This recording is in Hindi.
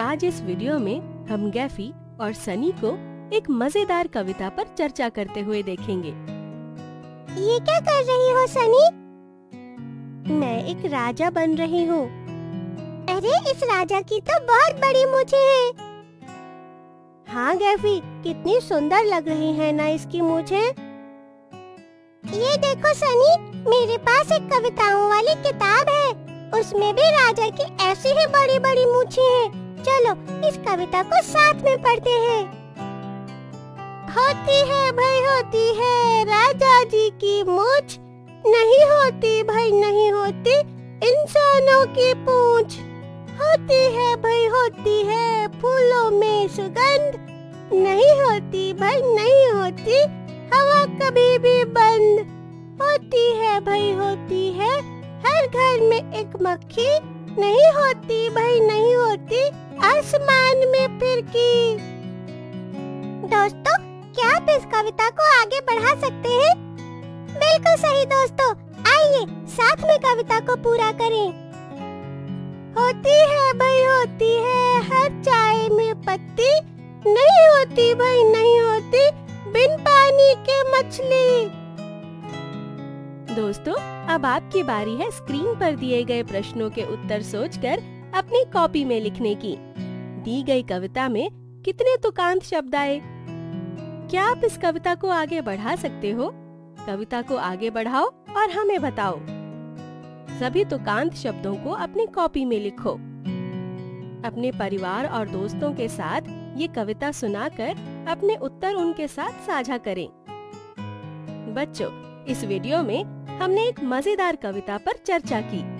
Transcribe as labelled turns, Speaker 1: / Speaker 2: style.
Speaker 1: आज इस वीडियो में हम गैफी और सनी को एक मजेदार कविता पर चर्चा करते हुए देखेंगे।
Speaker 2: ये क्या कर रही हो सनी? मैं एक राजा बन रही हूँ। अरे इस राजा की तो बहुत बड़ी मूंछें हैं। हाँ गैफी, कितनी सुंदर लग रही है ना इसकी मूंछें। ये देखो सनी, मेरे पास एक कविताओं वाली किताब है। उसमें भी राजा की ऐसी ही बड़ी बड़ी मूंछें हैं। चलो इस कविता को साथ में पढ़ते हैं। होती है भाई होती है राजा जी की मूंछ, नहीं होती भाई नहीं होती इंसानों की पूंछ। होती है भाई होती है फूलों में सुगंध, नहीं होती भाई नहीं होती हवा कभी भी बंद। होती है भाई होती है हर घर में एक मक्खी, नहीं होती भाई नहीं होती आसमान में फिरकी। दोस्तों, क्या आप इस कविता को आगे बढ़ा सकते हैं? बिल्कुल सही दोस्तों, आइए साथ में कविता को पूरा करें। होती है भाई होती है हर चाय में पत्ती, नहीं होती भाई नहीं होती बिन पानी के मछली।
Speaker 1: दोस्तों, अब आपकी बारी है स्क्रीन पर दिए गए प्रश्नों के उत्तर सोचकर अपनी कॉपी में लिखने की। दी गई कविता में कितने तुकांत शब्द आए? क्या आप इस कविता को आगे बढ़ा सकते हो? कविता को आगे बढ़ाओ और हमें बताओ। सभी तुकांत शब्दों को अपनी कॉपी में लिखो। अपने परिवार और दोस्तों के साथ ये कविता सुनाकर अपने उत्तर उनके साथ साझा करें। बच्चों, इस वीडियो में हमने एक मजेदार कविता पर चर्चा की।